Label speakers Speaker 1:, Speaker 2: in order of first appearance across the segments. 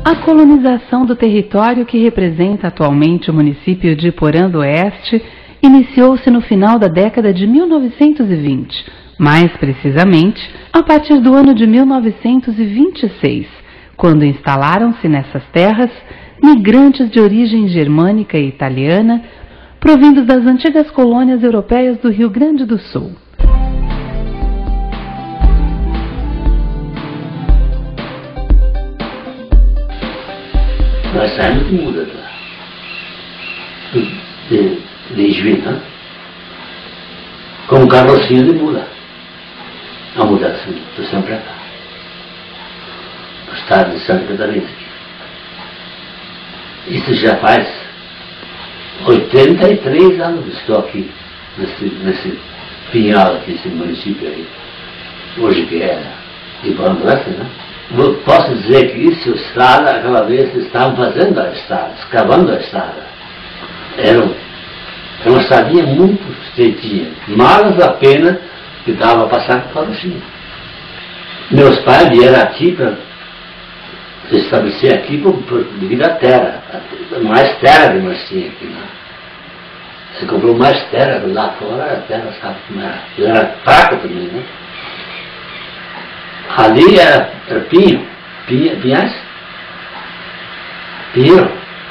Speaker 1: A colonização do território que representa atualmente o município de Porã do Oeste iniciou-se no final da década de 1920, mais precisamente a partir do ano de 1926, quando instalaram-se nessas terras migrantes de origem germânica e italiana, provindos das antigas colônias europeias do Rio Grande do Sul.
Speaker 2: Nós saímos de muda de Juiz, né? Com um carrocinho de muda. A muda assim, do sempre pra cá. No estado de Santa Catarina. Isso já faz 83 anos que estou aqui, nesse pinhal aqui, nesse município aí. Hoje que é de Porã do Oeste, né? Posso dizer que isso, a estrada, aquela vez estavam fazendo a estrada, escavando a estrada. Era uma estradinha muito estreitinha, mas a pena que dava a passar por fora assim. Meus pais vieram aqui para se estabelecer aqui devido à terra, mais terra que nós tínhamos aqui, né? Você comprou mais terra lá fora, a terra, sabe como era? Era fraca também, né? Ali era pinhais, pinheiro.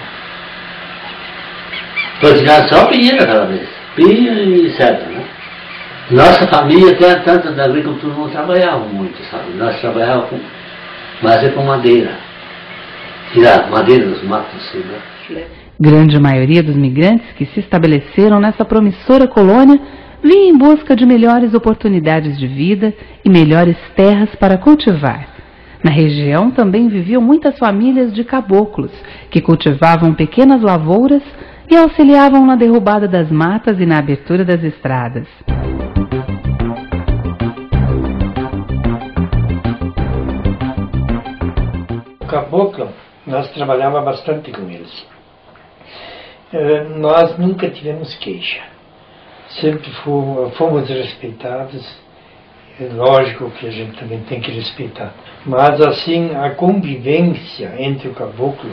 Speaker 2: Então só pinheiro aquela vez, pinho e cedro, né? Nossa família, tanto da agricultura, não trabalhava muito, sabe? Nós trabalhávamos mais com madeira, tirar madeira dos matos, assim, né?
Speaker 1: Grande maioria dos migrantes que se estabeleceram nessa promissora colônia vinha em busca de melhores oportunidades de vida e melhores terras para cultivar. Na região também viviam muitas famílias de caboclos, que cultivavam pequenas lavouras e auxiliavam na derrubada das matas e na abertura das estradas.
Speaker 3: O caboclo, nós trabalhávamos bastante com eles. Nós nunca tivemos queixa. Sempre fomos respeitados. É lógico que a gente também tem que respeitar. Mas assim, a convivência entre o caboclo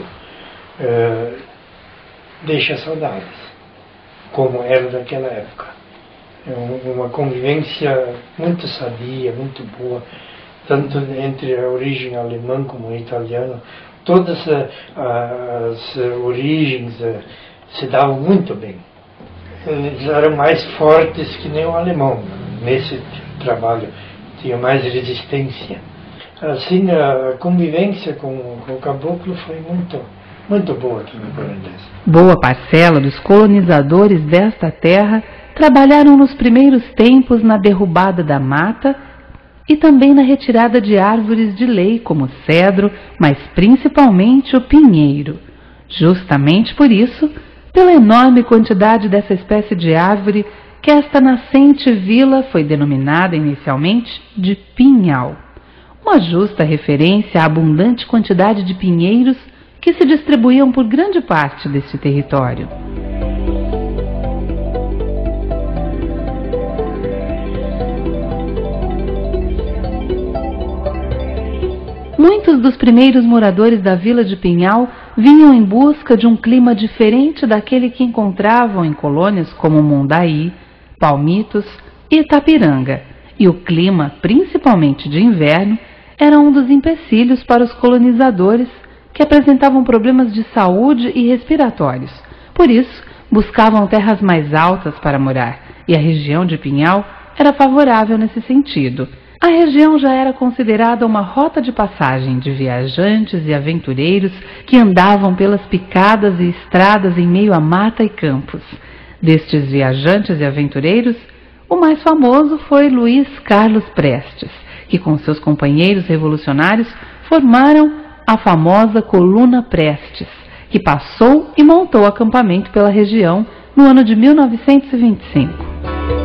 Speaker 3: deixa saudades, como era naquela época. É uma convivência muito sadia, muito boa, tanto entre a origem alemã como a italiana. Todas as origens se davam muito bem. Eles eram mais fortes que nem o alemão nesse trabalho, tinha mais resistência. Assim, a convivência com o caboclo foi muito boa aqui no Porã do Oeste.
Speaker 1: Boa parcela dos colonizadores desta terra trabalharam nos primeiros tempos na derrubada da mata e também na retirada de árvores de lei como o cedro, mas principalmente o pinheiro. Justamente por isso, pela enorme quantidade dessa espécie de árvore, que esta nascente vila foi denominada inicialmente de Pinhal, uma justa referência à abundante quantidade de pinheiros que se distribuíam por grande parte deste território. Muitos dos primeiros moradores da vila de Pinhal vinham em busca de um clima diferente daquele que encontravam em colônias como Mundaí, Palmitos e Itapiranga, e o clima, principalmente de inverno, era um dos empecilhos para os colonizadores que apresentavam problemas de saúde e respiratórios. Por isso, buscavam terras mais altas para morar, e a região de Pinhal era favorável nesse sentido. A região já era considerada uma rota de passagem de viajantes e aventureiros que andavam pelas picadas e estradas em meio a mata e campos. Destes viajantes e aventureiros, o mais famoso foi Luiz Carlos Prestes, que com seus companheiros revolucionários formaram a famosa Coluna Prestes, que passou e montou acampamento pela região no ano de 1925.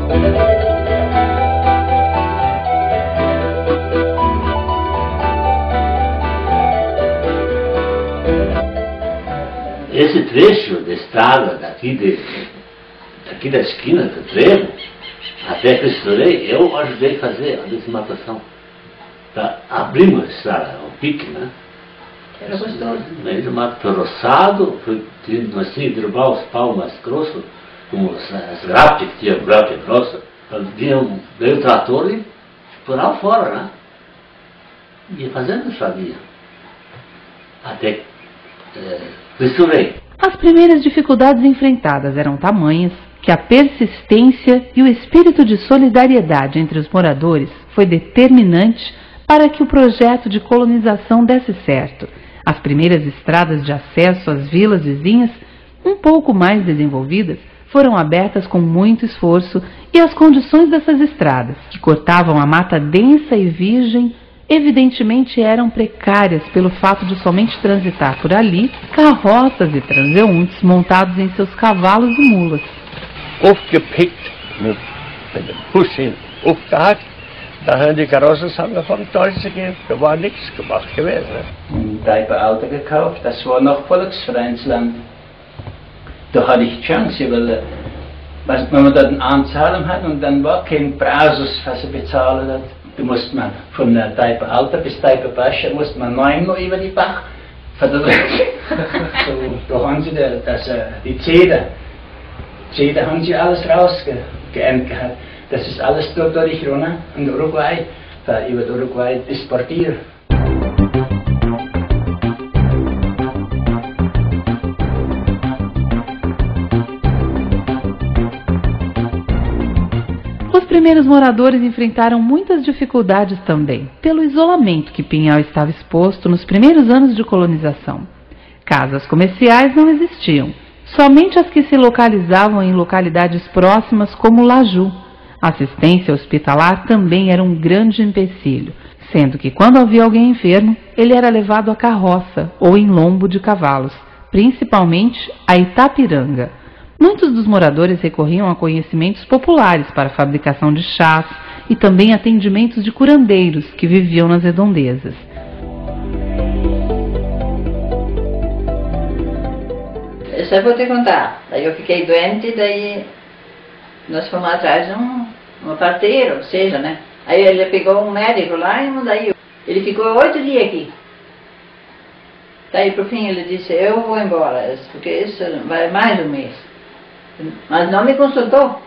Speaker 2: Esse trecho da estrada daqui da esquina do trevo até Cristorei, eu ajudei a fazer a desmatação para abrir uma estrada, um pique, né?
Speaker 4: Era gostoso.
Speaker 2: No meio do mato roçado, nós tínhamos que derrubar os paus mais grossos, como as grapes, que tinha grape grossa, veio o trator e por lá fora, né? Ia fazendo estradia. Até misturei.
Speaker 1: As primeiras dificuldades enfrentadas eram tamanhas que a persistência e o espírito de solidariedade entre os moradores foi determinante para que o projeto de colonização desse certo. As primeiras estradas de acesso às vilas vizinhas, um pouco mais desenvolvidas, foram abertas com muito esforço e as condições dessas estradas, que cortavam a mata densa e virgem, evidentemente eram precárias pelo fato de somente transitar por ali carroças e transeuntes montados em seus cavalos e mulas.
Speaker 5: Aufgepickt, mit dem Bus aufgehakt, da haben die Karossensammler vom Deutsch gegeben, da war nichts gemacht gewesen.
Speaker 6: Ein Treiber gekauft, das war noch Volksvereinsland. Da hatte ich die Chance, weil wenn man dort eine Anzahlung hat und dann war kein Brasus, was er bezahlen hat. Da musste man von Treiber Alter bis Treiber Bascha musste man 9 Mal über die Bach. Da haben sie die Zeder haben sie alles rausgeämmt gehabt. Das ist alles dort durch runter in Uruguay, über Uruguay exportiert.
Speaker 1: Os primeiros moradores enfrentaram muitas dificuldades também, pelo isolamento que Pinhal estava exposto nos primeiros anos de colonização. Casas comerciais não existiam, somente as que se localizavam em localidades próximas como Laju. A assistência hospitalar também era um grande empecilho, sendo que quando havia alguém enfermo, ele era levado a carroça ou em lombo de cavalos, principalmente a Itapiranga. Muitos dos moradores recorriam a conhecimentos populares para a fabricação de chás e também atendimentos de curandeiros que viviam nas redondezas.
Speaker 4: Isso eu vou te contar. Daí eu fiquei doente, daí nós fomos atrás de um parteiro, ou seja, né? Aí ele pegou um médico lá e daí ele ficou 8 dias aqui. Daí por fim ele disse, eu vou embora, porque isso vai mais um mês. Mas não me consultou.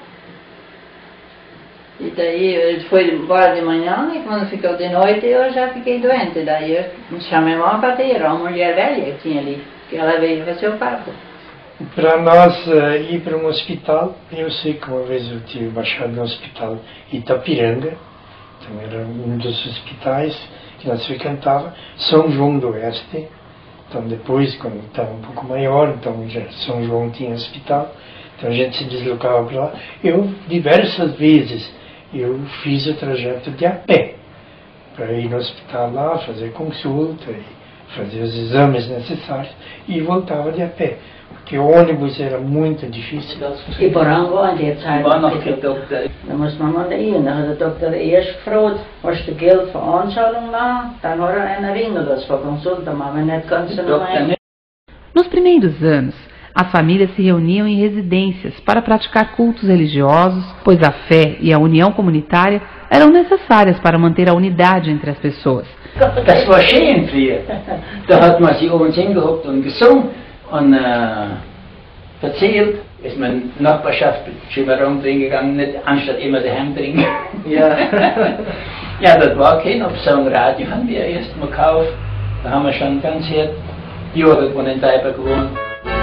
Speaker 4: E daí ele foi embora de manhã e quando ficou de noite eu já fiquei doente. Daí eu chamei uma parteira, uma mulher velha que tinha ali, que ela veio fazer o parto.
Speaker 3: Para nós ir para um hospital, eu sei que uma vez eu tive baixado no hospital Itapiranga, então era um dos hospitais que nós frequentava, São João do Oeste. Então depois, quando estava um pouco maior, então já São João tinha hospital, então a gente se deslocava para lá. Eu, diversas vezes, eu fiz o trajeto de a pé, para ir no hospital lá, fazer consulta, e fazer os exames necessários, e voltava de a pé. Porque o ônibus era muito difícil.
Speaker 4: I Barango aan die tijd. Dan moest man naar de dan had de dokter eerst gevraagd, was de geld voor aanschaling na, dan hoorde een ringen, dat is voor consulta, maar we net kon ze nog maar.
Speaker 1: Nos primeiros anos, as famílias se reuniam em residências para praticar cultos religiosos, pois a fé e a união comunitária eram necessárias para manter a unidade entre as pessoas.
Speaker 6: Das war schön früher. Da hat man sich oben hingehockt und gesungen und erzählt. Ist man Nachbarschaft schon mal rumdrehen gegangen, nicht anstatt immer daheim trinken. Ja. Ja, das war kein Option. Radio haben wir erst mal gekauft. Da haben wir schon ganz hier Jahre in Taipa gewohnt.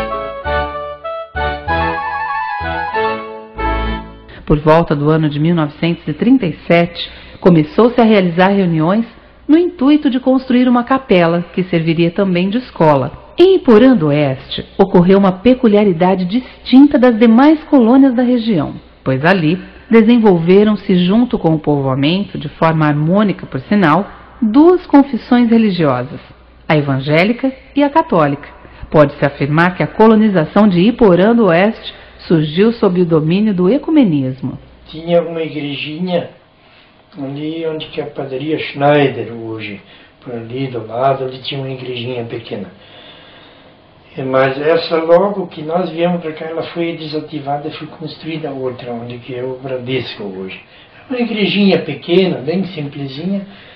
Speaker 1: Por volta do ano de 1937, começou-se a realizar reuniões no intuito de construir uma capela que serviria também de escola. Em Iporã do Oeste, ocorreu uma peculiaridade distinta das demais colônias da região, pois ali desenvolveram-se junto com o povoamento, de forma harmônica por sinal, duas confissões religiosas, a evangélica e a católica. Pode-se afirmar que a colonização de Iporã do Oeste surgiu sob o domínio do ecumenismo.
Speaker 3: Tinha uma igrejinha ali onde que a padaria Schneider hoje, por ali do lado, ali tinha uma igrejinha pequena. Mas essa, logo que nós viemos para cá, ela foi desativada e foi construída outra, onde que é o Bradesco hoje. Uma igrejinha pequena, bem simplesinha,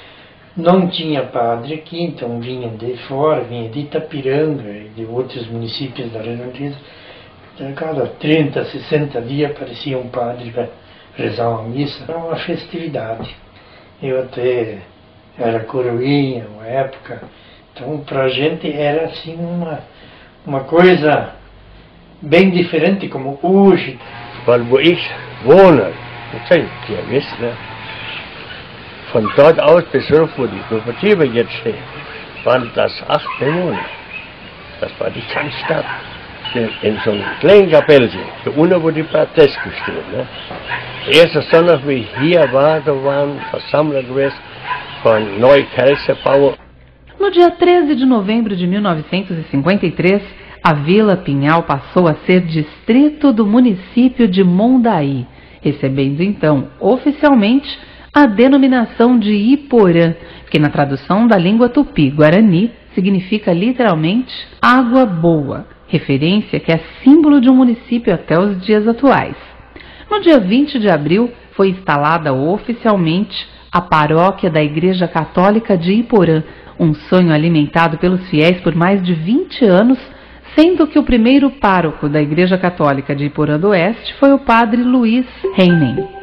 Speaker 3: não tinha padre aqui, então vinha de fora, vinha de Itapiranga e de outros municípios da redondeza. A cada 30, 60 dias aparecia um padre para rezar uma missa. Era uma festividade. Eu até era coroinha uma época, então para a gente era assim uma coisa bem diferente como hoje.
Speaker 5: Weil wo ich wohne, das ist ja wisst, ne? Von dort aus bis rüber, wo die Kooperative jetzt steht, waren das 8 Millionen. Das war die ganze Stadt. In so einem kleinen Kapellchen, da unten wo die Prateske steht. Ne? Der erste Sonntag, wie ich hier war, da waren Versammlungen gewesen von Neu-Kelserbauer.
Speaker 1: No dia 13 de novembro de 1953, a Vila Pinhal passou a ser distrito do município de Mondaí, recebendo então, oficialmente, a denominação de Iporã, que na tradução da língua tupi-guarani significa literalmente água boa, referência que é símbolo de um município até os dias atuais. No dia 20 de abril foi instalada oficialmente a paróquia da Igreja Católica de Iporã, um sonho alimentado pelos fiéis por mais de 20 anos, sendo que o primeiro pároco da Igreja Católica de Iporã do Oeste foi o padre Luiz Heinen.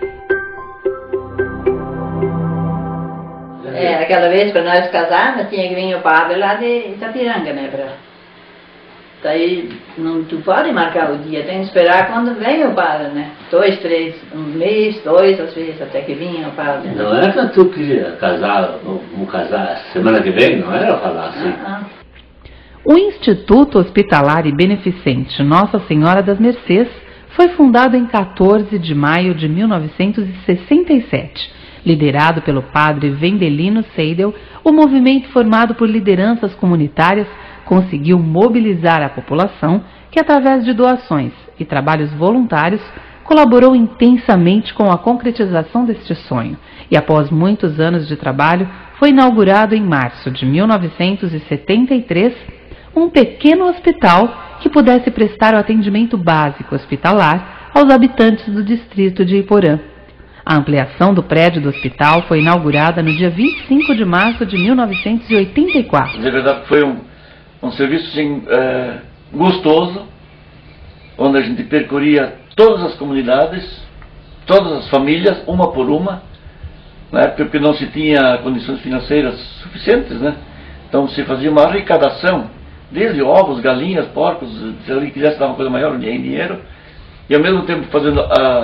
Speaker 4: Aquela vez, para nós casarmos, tinha que vir o padre lá de Itapiranga, né? Daí, não tu pode marcar o dia, tem que esperar quando vem o padre, né? 2, 3, um mês, 2, às vezes, até que vinha o padre. Né?
Speaker 2: Não era que tu queria casar, vamos casar semana que vem, não era falar assim.
Speaker 1: O Instituto Hospitalar e Beneficente Nossa Senhora das Mercês foi fundado em 14 de maio de 1967. Liderado pelo padre Vendelino Seidel, o movimento formado por lideranças comunitárias conseguiu mobilizar a população que, através de doações e trabalhos voluntários, colaborou intensamente com a concretização deste sonho e, após muitos anos de trabalho, foi inaugurado em março de 1973 um pequeno hospital que pudesse prestar o atendimento básico hospitalar aos habitantes do distrito de Iporã. A ampliação do prédio do hospital foi inaugurada no dia 25 de março de 1984.
Speaker 7: De verdade, foi um serviço assim, gostoso, onde a gente percorria todas as comunidades, todas as famílias, uma por uma, na época porque não se tinha condições financeiras suficientes, né? Então se fazia uma arrecadação, desde ovos, galinhas, porcos, se alguém quisesse dar uma coisa maior em dinheiro, e ao mesmo tempo fazendo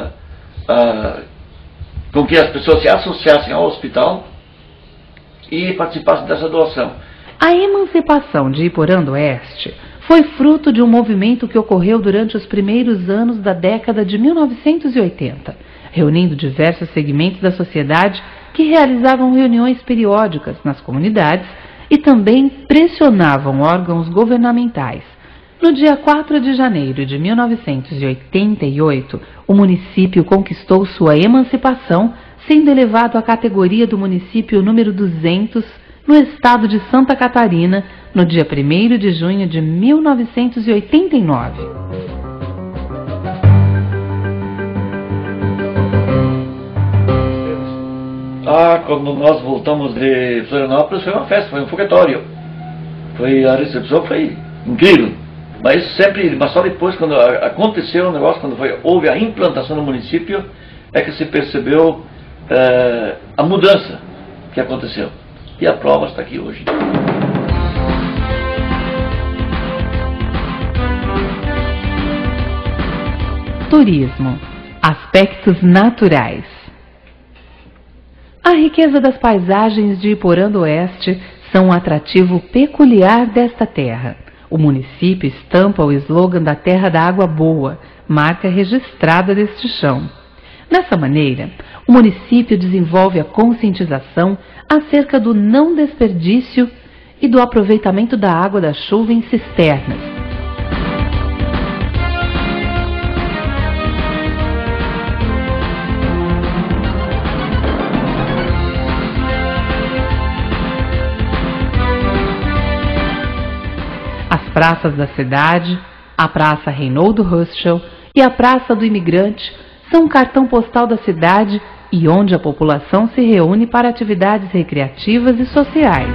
Speaker 7: com que as pessoas se associassem ao hospital e participassem dessa doação.
Speaker 1: A emancipação de Iporã do Oeste foi fruto de um movimento que ocorreu durante os primeiros anos da década de 1980, reunindo diversos segmentos da sociedade que realizavam reuniões periódicas nas comunidades e também pressionavam órgãos governamentais. No dia 4 de janeiro de 1988, o município conquistou sua emancipação, sendo elevado à categoria do município número 200 no estado de Santa Catarina, no dia 1º de junho de 1989.
Speaker 7: Quando nós voltamos de Florianópolis foi uma festa, foi um foguetório. A recepção foi incrível. Mas só depois, quando aconteceu o negócio, quando houve a implantação no município, é que se percebeu a mudança que aconteceu. E a prova está aqui hoje.
Speaker 1: Turismo. Aspectos naturais. A riqueza das paisagens de Iporã do Oeste são um atrativo peculiar desta terra. O município estampa o slogan da Terra da Água Boa, marca registrada deste chão. Dessa maneira, o município desenvolve a conscientização acerca do não desperdício e do aproveitamento da água da chuva em cisternas. As praças da cidade, a Praça Reinaldo Ruschel e a Praça do Imigrante são um cartão postal da cidade e onde a população se reúne para atividades recreativas e sociais.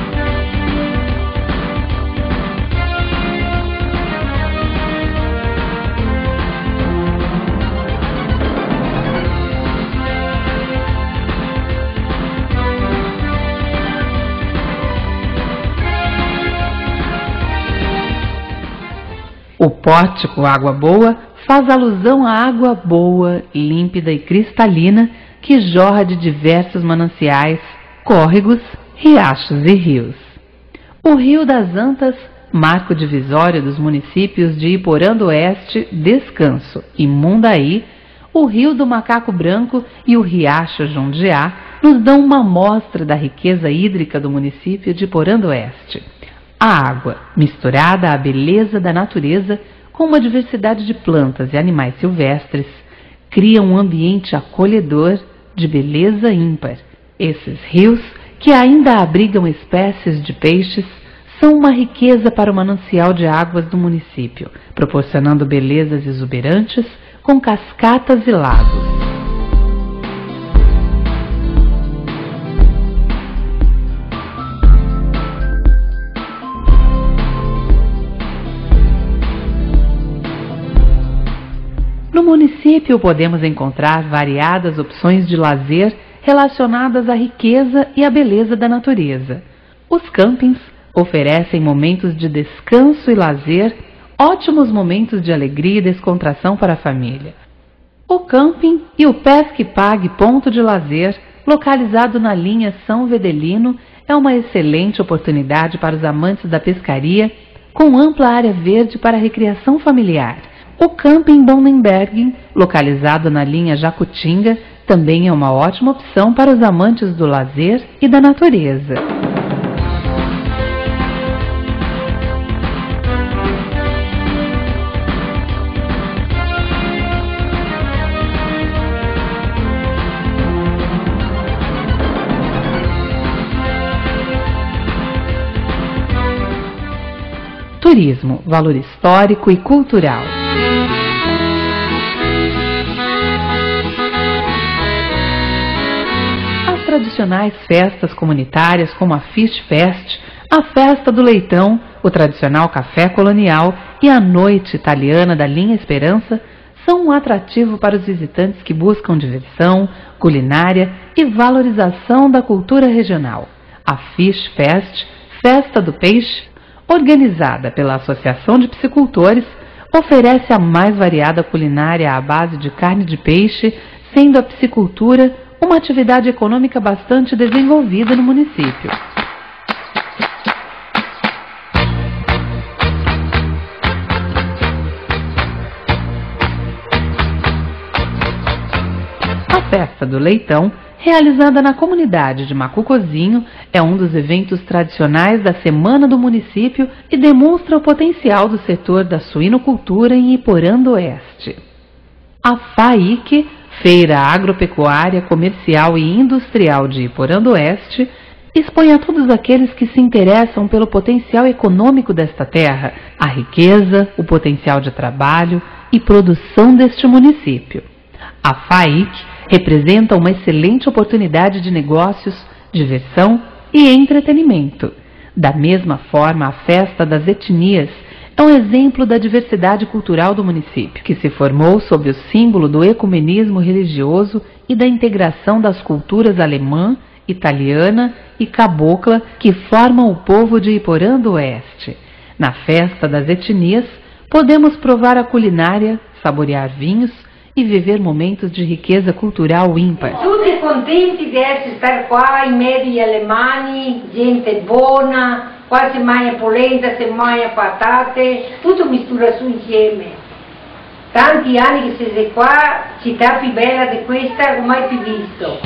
Speaker 1: O pórtico Água Boa faz alusão à água boa, límpida e cristalina que jorra de diversos mananciais, córregos, riachos e rios. O Rio das Antas, marco divisório dos municípios de Iporã do Oeste, Descanso e Mundaí, o Rio do Macaco Branco e o Riacho Jundiá nos dão uma amostra da riqueza hídrica do município de Iporã do Oeste. A água, misturada à beleza da natureza, com uma diversidade de plantas e animais silvestres, cria um ambiente acolhedor de beleza ímpar. Esses rios, que ainda abrigam espécies de peixes, são uma riqueza para o manancial de águas do município, proporcionando belezas exuberantes com cascatas e lagos. No município podemos encontrar variadas opções de lazer relacionadas à riqueza e à beleza da natureza. Os campings oferecem momentos de descanso e lazer, ótimos momentos de alegria e descontração para a família. O camping e o Pesque Pague Ponto de Lazer, localizado na linha São Vedelino, é uma excelente oportunidade para os amantes da pescaria, com ampla área verde para recreação familiar. O Camping Bonnenberg, localizado na linha Jacutinga, também é uma ótima opção para os amantes do lazer e da natureza. Turismo, valor histórico e cultural. As tradicionais festas comunitárias como a Fish Fest, a Festa do Leitão, o tradicional café colonial e a Noite Italiana da Linha Esperança são um atrativo para os visitantes que buscam diversão, culinária e valorização da cultura regional. A Fish Fest, Festa do Peixe, organizada pela Associação de Piscicultores, oferece a mais variada culinária à base de carne de peixe, sendo a piscicultura uma atividade econômica bastante desenvolvida no município. A Festa do Leitão, realizada na comunidade de Macucozinho, é um dos eventos tradicionais da Semana do Município e demonstra o potencial do setor da suinocultura em Iporã do Oeste. A FAIC, Feira Agropecuária, Comercial e Industrial de Iporã do Oeste, expõe a todos aqueles que se interessam pelo potencial econômico desta terra, a riqueza, o potencial de trabalho e produção deste município. A FAIC representa uma excelente oportunidade de negócios, diversão e entretenimento. Da mesma forma, a Festa das Etnias é um exemplo da diversidade cultural do município, que se formou sob o símbolo do ecumenismo religioso e da integração das culturas alemã, italiana e cabocla que formam o povo de Iporã do Oeste. Na Festa das Etnias, podemos provar a culinária, saborear vinhos e viver momentos de riqueza cultural ímpar.
Speaker 8: Tutti contenti di estar qua in medio agli alemani, gente buona, qua si mangia polenta, si mangia patate, tutto mistura su insieme. Tanti anni che siete qua, città più bella di questa mai più visto.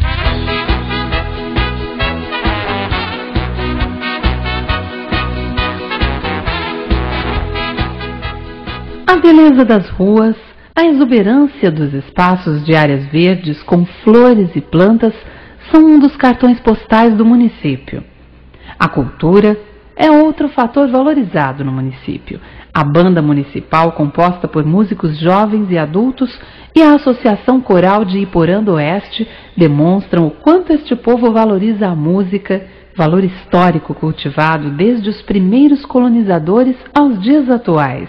Speaker 1: A beleza das ruas, a exuberância dos espaços de áreas verdes com flores e plantas são um dos cartões postais do município. A cultura, é outro fator valorizado no município. A banda municipal, composta por músicos jovens e adultos, e a Associação Coral de Iporã do Oeste demonstram o quanto este povo valoriza a música, valor histórico cultivado desde os primeiros colonizadores aos dias atuais.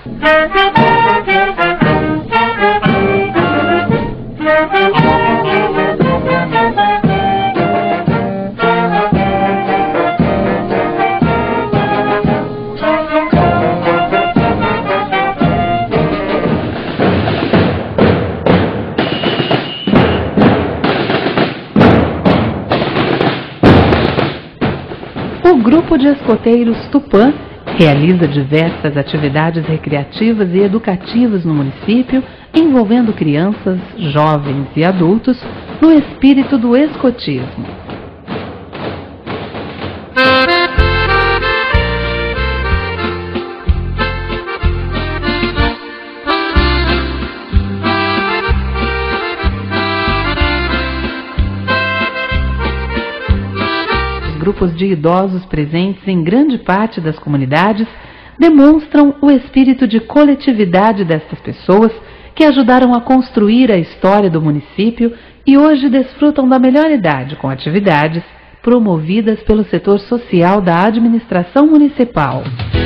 Speaker 1: O Grupo de Escoteiros Tupã realiza diversas atividades recreativas e educativas no município, envolvendo crianças, jovens e adultos no espírito do escotismo. Grupos de idosos presentes em grande parte das comunidades demonstram o espírito de coletividade destas pessoas que ajudaram a construir a história do município e hoje desfrutam da melhor idade com atividades promovidas pelo setor social da administração municipal.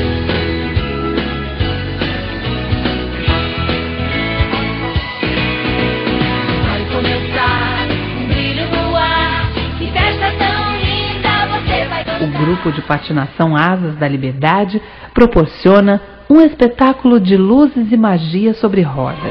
Speaker 1: O Grupo de Patinação Asas da Liberdade proporciona um espetáculo de luzes e magia sobre rodas.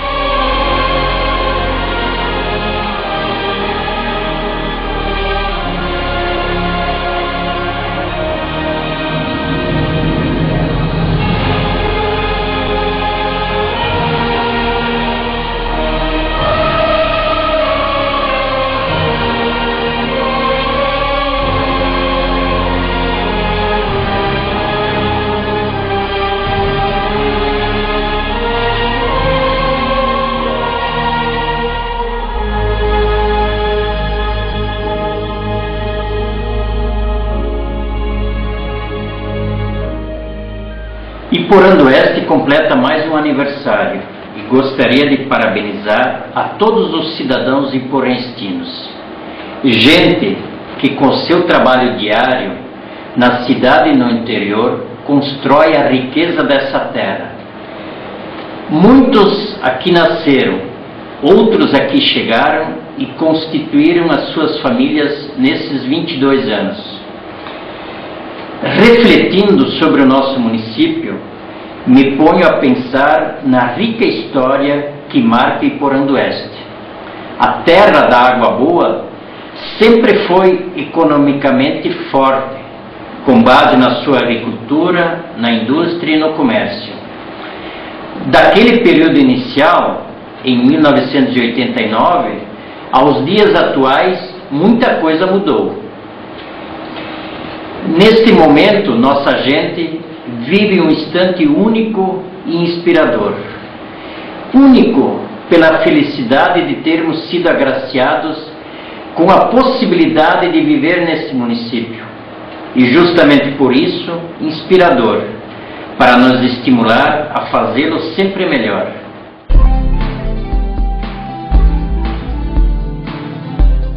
Speaker 9: Iporã do Oeste completa mais um aniversário e gostaria de parabenizar a todos os cidadãos iporenstinos. Gente que com seu trabalho diário, na cidade e no interior, constrói a riqueza dessa terra. Muitos aqui nasceram, outros aqui chegaram e constituíram as suas famílias nesses 22 anos. Refletindo sobre o nosso município, me ponho a pensar na rica história que marca Iporã do Oeste. A terra da água boa sempre foi economicamente forte, com base na sua agricultura, na indústria e no comércio. Daquele período inicial, em 1989, aos dias atuais, muita coisa mudou. Neste momento, nossa gente vive um instante único e inspirador. Único pela felicidade de termos sido agraciados com a possibilidade de viver nesse município. E justamente por isso, inspirador, para nos estimular a fazê-lo sempre melhor.